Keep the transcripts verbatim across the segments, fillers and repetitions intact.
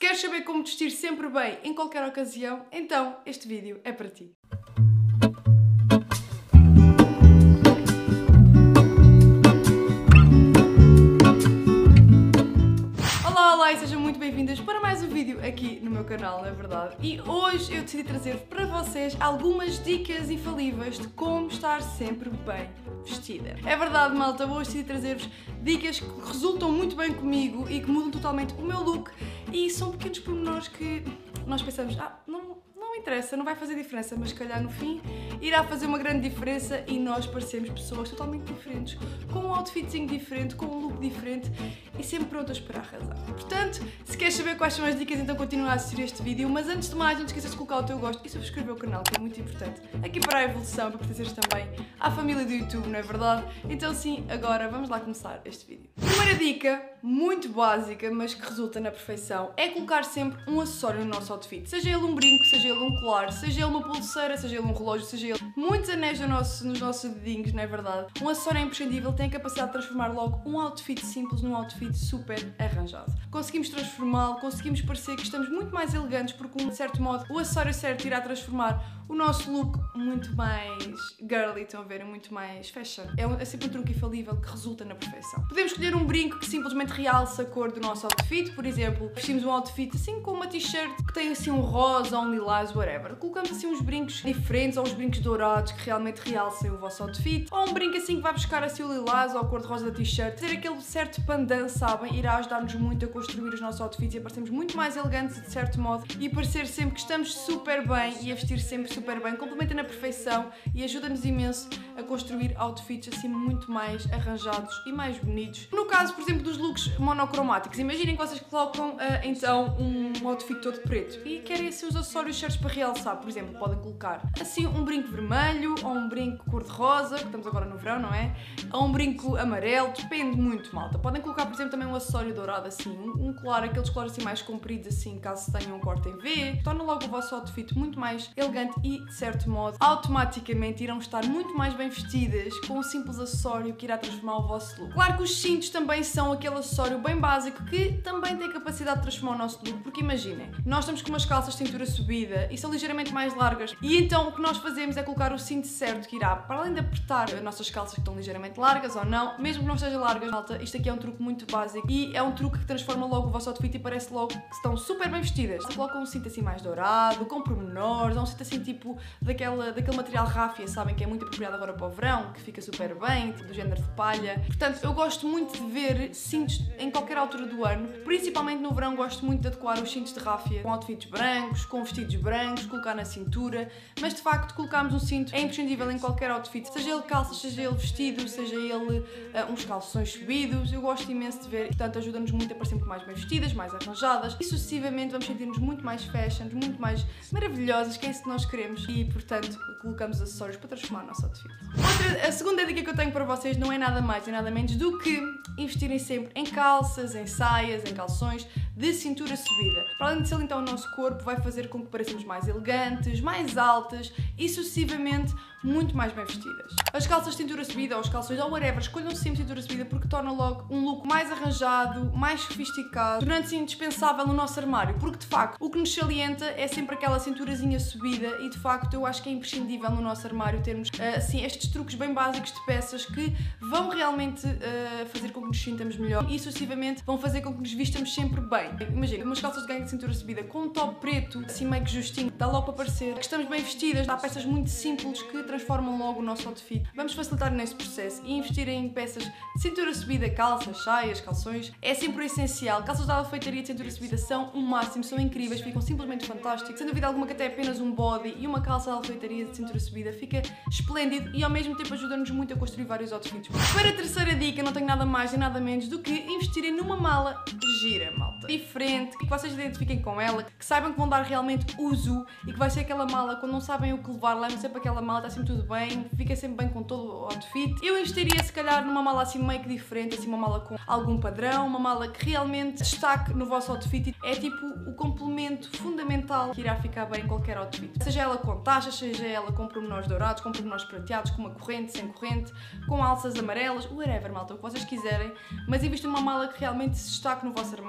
queres saber como vestir sempre bem em qualquer ocasião, então este vídeo é para ti. Olá, olá e sejam muito bem-vindas para mais um vídeo aqui no meu canal, não é verdade? E hoje eu decidi trazer para vocês algumas dicas infalíveis de como estar sempre bem vestida. É verdade, malta, hoje decidi trazer-vos dicas que resultam muito bem comigo e que mudam totalmente o meu look e são pequenos pormenores que nós pensamos, ah, não... não interessa, não vai fazer diferença, mas se calhar no fim irá fazer uma grande diferença e nós parecemos pessoas totalmente diferentes, com um outfitzinho diferente, com um look diferente e sempre prontas para arrasar. Portanto, se queres saber quais são as dicas, então continua a assistir este vídeo, mas antes de mais não te esqueças de colocar o teu gosto e subscrever o canal, que é muito importante aqui para a evolução, para pertenceres também à família do YouTube, não é verdade? Então sim, agora vamos lá começar este vídeo. Primeira dica, muito básica, mas que resulta na perfeição, é colocar sempre um acessório no nosso outfit, seja ele um brinco, seja ele um colar, seja ele uma pulseira, seja ele um relógio, seja ele muitos anéis no nosso, nos nossos dedinhos, não é verdade? Um acessório é imprescindível, tem a capacidade de transformar logo um outfit simples num outfit super arranjado. Conseguimos transformá-lo, conseguimos parecer que estamos muito mais elegantes porque, de certo modo, o acessório certo irá transformar o nosso look muito mais girly, estão a ver? Muito mais fashion. É, um, é sempre um truque infalível que resulta na perfeição. Podemos escolher um brinco que simplesmente realça a cor do nosso outfit, por exemplo, vestimos um outfit assim com uma t-shirt que tem assim um rosa ou um lilás, whatever. Colocamos assim uns brincos diferentes ou uns brincos dourados que realmente realcem o vosso outfit, ou um brinco assim que vai buscar assim o lilás ou a cor de rosa da t-shirt. Ter aquele certo pandan, sabem, irá ajudar-nos muito a construir os nossos outfits e a parecermos muito mais elegantes de certo modo e parecer sempre que estamos super bem e a vestir sempre super super bem, complementa na perfeição e ajuda-nos imenso a construir outfits assim muito mais arranjados e mais bonitos. No caso, por exemplo, dos looks monocromáticos, imaginem que vocês colocam uh, então um outfit todo preto e querem assim os acessórios certos para realçar, por exemplo, podem colocar assim um brinco vermelho ou um brinco cor-de-rosa, que estamos agora no verão, não é? Ou um brinco amarelo, depende muito, malta. Podem colocar, por exemplo, também um acessório dourado assim, um colar, aqueles colares assim mais compridos assim, caso tenham um corte em V, torna logo o vosso outfit muito mais elegante e, de certo modo, automaticamente irão estar muito mais bem vestidas com um simples acessório que irá transformar o vosso look. Claro que os cintos também são aquele acessório bem básico que também tem a capacidade de transformar o nosso look, porque imaginem, nós estamos com umas calças de cintura subida e são ligeiramente mais largas e então o que nós fazemos é colocar o cinto certo que irá, para além de apertar as nossas calças que estão ligeiramente largas ou não, mesmo que não estejam largas, malta, isto aqui é um truque muito básico e é um truque que transforma logo o vosso outfit e parece logo que estão super bem vestidas. Colocam um cinto assim mais dourado, com pormenores, ou um cinto assim tipo daquela, daquele material ráfia, sabem, que é muito apropriado agora para o verão, que fica super bem, tipo do género de palha. Portanto, eu gosto muito de ver cintos em qualquer altura do ano, principalmente no verão gosto muito de adequar os cintos de ráfia com outfits brancos, com vestidos brancos, colocar na cintura, mas de facto colocarmos um cinto é imprescindível em qualquer outfit, seja ele calças, seja ele vestido, seja ele uh, uns calções subidos, eu gosto imenso de ver, portanto ajuda-nos muito a parecer muito mais bem vestidas, mais arranjadas e sucessivamente vamos sentir-nos muito mais fashion, muito mais maravilhosas, que é isso que nós queremos e portanto colocamos acessórios para transformar o nosso outfit. Outra, a segunda dica que eu tenho para vocês não é nada mais e nada menos do que investirem sempre em calças, em saias, em calções de cintura subida. Para além de ser então o nosso corpo, vai fazer com que pareçamos mais elegantes, mais altas e sucessivamente muito mais bem vestidas. As calças de cintura subida ou os calções ou whatever, escolham sempre cintura subida porque torna logo um look mais arranjado, mais sofisticado, tornando-se indispensável no nosso armário, porque de facto o que nos salienta é sempre aquela cinturazinha subida e de facto eu acho que é imprescindível no nosso armário termos assim estes truques bem básicos de peças que vão realmente uh, fazer com que nos sintamos melhor e sucessivamente vão fazer com que nos vistamos sempre bem. Imagina, umas calças de ganho de cintura subida com um top preto, assim meio que justinho, dá logo para parecer que estamos bem vestidas, dá peças muito simples que transformam logo o nosso outfit. Vamos facilitar nesse processo e investir em peças de cintura subida, calças, saias, calções, é sempre o essencial. Calças de alfaiataria de cintura subida são o máximo, são incríveis, ficam simplesmente fantásticos. Sem dúvida alguma que até apenas um body e uma calça de alfaiataria de cintura subida fica esplêndido e ao mesmo tempo ajuda-nos muito a construir vários outfits. Para a terceira dica, não tenho nada mais e nada menos do que investirem numa mala gira, malta. Diferente, que vocês identifiquem com ela, que saibam que vão dar realmente uso e que vai ser aquela mala, quando não sabem o que levar, levam sempre aquela mala, está sempre tudo bem, fica sempre bem com todo o outfit. Eu investiria se calhar numa mala assim meio que diferente, assim uma mala com algum padrão, uma mala que realmente destaque no vosso outfit. É tipo o complemento fundamental que irá ficar bem em qualquer outfit. Seja ela com taxas, seja ela com pormenores dourados, com pormenores prateados, com uma corrente, sem corrente, com alças amarelas, whatever, malta, o que vocês quiserem, mas invistam numa mala que realmente se destaque no vosso armário, que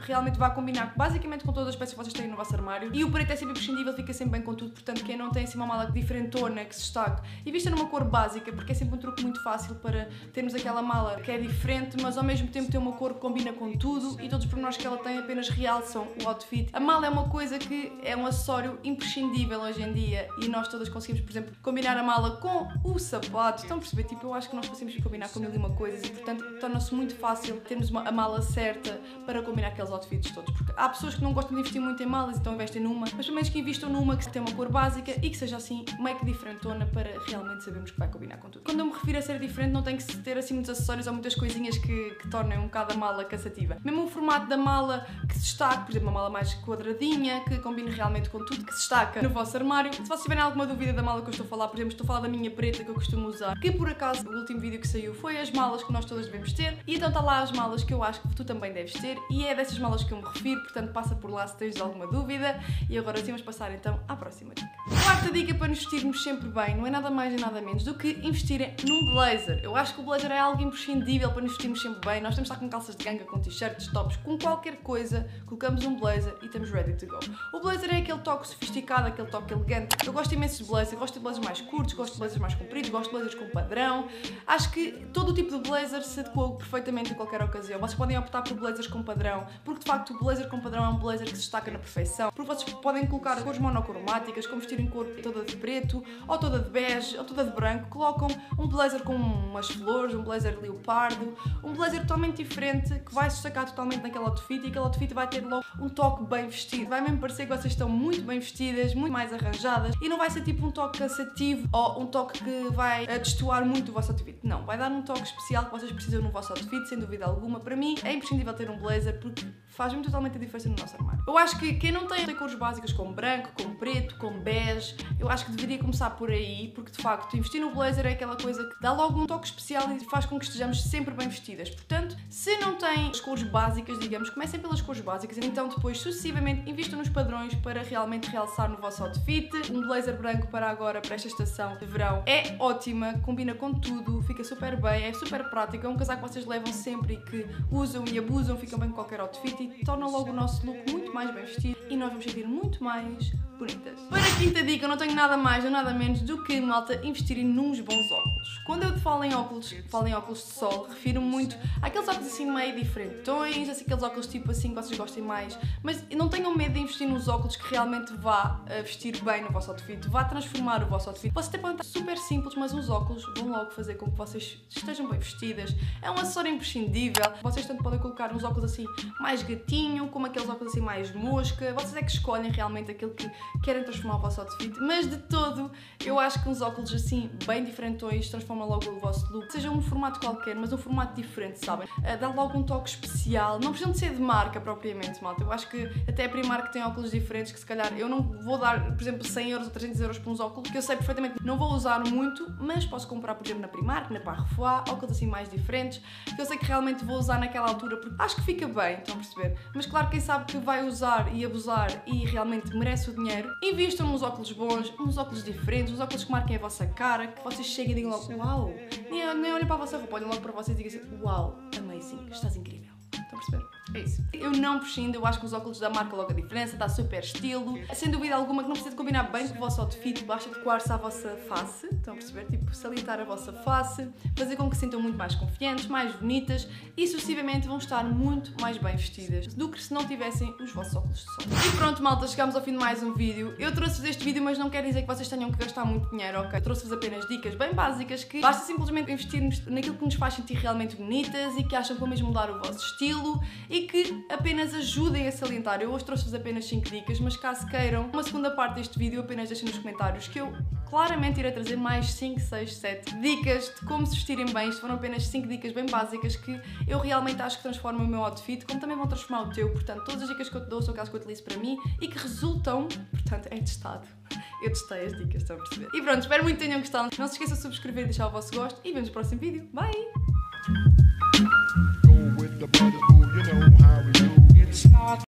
realmente vai combinar basicamente com todas as peças que vocês têm no vosso armário. E o preto é sempre imprescindível, fica sempre bem com tudo, portanto quem não tem assim uma mala diferentona que se destaque e vista numa cor básica, porque é sempre um truque muito fácil para termos aquela mala que é diferente, mas ao mesmo tempo tem uma cor que combina com tudo e todos os pormenores que ela tem apenas realçam o outfit. A mala é uma coisa que é um acessório imprescindível hoje em dia e nós todas conseguimos, por exemplo, combinar a mala com o sapato. Estão a perceber? Tipo, eu acho que nós conseguimos combinar com mil e uma coisas e, portanto, torna-se muito fácil termos uma, a mala certa para combinar aqueles outfits todos. Porque há pessoas que não gostam de investir muito em malas, então investem numa, mas pelo menos que investam numa que tenha uma cor básica e que seja assim meio que diferentona para realmente sabermos que vai combinar com tudo. Quando eu me refiro a ser diferente, não tem que ter assim muitos acessórios ou muitas coisinhas que, que tornem um bocado a mala cansativa. Mesmo o formato da mala que se destaque, por exemplo, uma mala mais quadradinha, que combine realmente com tudo que se destaca no vosso armário. Se vocês tiverem alguma dúvida da mala que eu estou a falar, por exemplo, estou a falar da minha preta que eu costumo usar, que por acaso o último vídeo que saiu foi as malas que nós todas devemos ter, e então está lá as malas que eu acho que tu também deves ter, e é dessas malas que eu me refiro, portanto passa por lá se tens alguma dúvida. E agora sim vamos passar então à próxima dica. Quarta dica para nos vestirmos sempre bem, não é nada mais e nada menos do que investirem num blazer. Eu acho que o blazer é algo imprescindível para nos vestirmos sempre bem. Nós temos de estar com calças de ganga, com t-shirts, tops, com qualquer coisa, colocamos um blazer e estamos ready to go. O blazer é aquele toque sofisticado, aquele toque elegante. Eu gosto imenso de blazer, gosto de blazers mais curtos, gosto de blazers mais compridos, gosto de blazers com padrão. Acho que todo o tipo de blazer se adequa perfeitamente a qualquer ocasião. Vocês podem optar por blazers com padrão, porque de facto o blazer com padrão é um blazer que se destaca na perfeição, porque vocês podem colocar cores monocromáticas, como vestirem cor toda de preto, ou toda de bege, ou toda de branco, colocam um blazer com umas flores, um blazer leopardo, um blazer totalmente diferente, que vai se destacar totalmente naquele outfit e aquele outfit vai ter logo um toque bem vestido. Vai mesmo parecer que vocês estão muito bem vestidas, muito mais arranjadas, e não vai ser tipo um toque cansativo ou um toque que vai destoar muito o vosso outfit. Não, vai dar um toque especial que vocês precisam no vosso outfit, sem dúvida alguma. Para mim é imprescindível ter um blazer porque faz-me totalmente a diferença no nosso armário. Eu acho que quem não tem, tem cores básicas como branco, como preto, como bege, eu acho que deveria começar por aí, porque de facto investir no blazer é aquela coisa que dá logo um toque especial e faz com que estejamos sempre bem vestidas. Portanto, se não têm as cores básicas, digamos, comecem pelas cores básicas e então depois sucessivamente invistam nos padrões para realmente realçar no vosso outfit. Um blazer branco para agora, para esta estação de verão, é ótima, combina com tudo, fica super bem, é super prático, é um casaco que vocês levam sempre e que usam e abusam, ficam bem com qualquer outfit e torna logo o nosso look muito mais bem vestido e nós vamos sentir muito mais bonitas. Para a quinta dica, eu não tenho nada mais ou nada menos do que, malta, investirem nos bons óculos. Quando eu falo em óculos, falo em óculos de sol, refiro muito àqueles óculos assim meio diferentões, assim, aqueles óculos tipo assim que vocês gostem mais, mas não tenham medo de investir nos óculos que realmente vá uh, vestir bem no vosso outfit, vá transformar o vosso outfit. Vocês até podem estar super simples, mas os óculos vão logo fazer com que vocês estejam bem vestidas. É um acessório imprescindível. Vocês tanto podem colocar uns óculos assim mais gatinho, como aqueles óculos assim mais mosca. Vocês é que escolhem realmente aquilo que querem transformar o vosso outfit, mas de todo eu acho que uns óculos assim bem diferentões transformam logo o vosso look. Seja um formato qualquer, mas um formato diferente, sabem? Uh, dá logo um toque especial. Não precisam de ser de marca propriamente, malta. Eu acho que até a Primark tem óculos diferentes que se calhar eu não vou dar, por exemplo, cem euros ou trezentos euros por uns óculos que eu sei perfeitamente não vou usar muito, mas posso comprar, por exemplo, na Primark, na Parfois, óculos assim mais diferentes, que eu sei que realmente vou usar naquela altura porque acho que fica bem, estão a perceber? Mas claro, quem sabe que vai usar e abusar e realmente merece o dinheiro, invistam nos óculos bons, uns óculos diferentes, uns óculos que marquem a vossa cara, que vocês cheguem e digam logo, uau, nem, nem olhem para a vossa roupa, olhem logo para vocês e digam assim, uau, amazing, estás incrível. Estão a perceber? É isso. Eu não prescindo, eu acho que os óculos da marca logo a diferença, dá super estilo. Sem dúvida alguma que não precisa de combinar bem com o vosso outfit, basta adequar-se à vossa face, estão a perceber? Tipo, salientar a vossa face, fazer com que se sintam muito mais confiantes, mais bonitas e sucessivamente vão estar muito mais bem vestidas do que se não tivessem os vossos óculos de sol. E pronto, malta, chegamos ao fim de mais um vídeo. Eu trouxe-vos este vídeo, mas não quer dizer que vocês tenham que gastar muito dinheiro, ok? Trouxe-vos apenas dicas bem básicas que basta simplesmente investirmos naquilo que nos faz sentir realmente bonitas e que acham que vão mesmo mudar o vosso estilo e que apenas ajudem a salientar. Eu hoje trouxe-vos apenas cinco dicas, mas caso queiram uma segunda parte deste vídeo, apenas deixem nos comentários que eu claramente irei trazer mais cinco, seis, sete dicas de como se vestirem bem. Isto foram apenas cinco dicas bem básicas que eu realmente acho que transformam o meu outfit, como também vão transformar o teu. Portanto, todas as dicas que eu te dou são aquelas que eu utilizo para mim e que resultam, portanto, é testado. Eu testei as dicas, estão a perceber? E pronto, espero muito que tenham gostado. Não se esqueçam de subscrever e deixar o vosso gosto e vemos no próximo vídeo. Bye!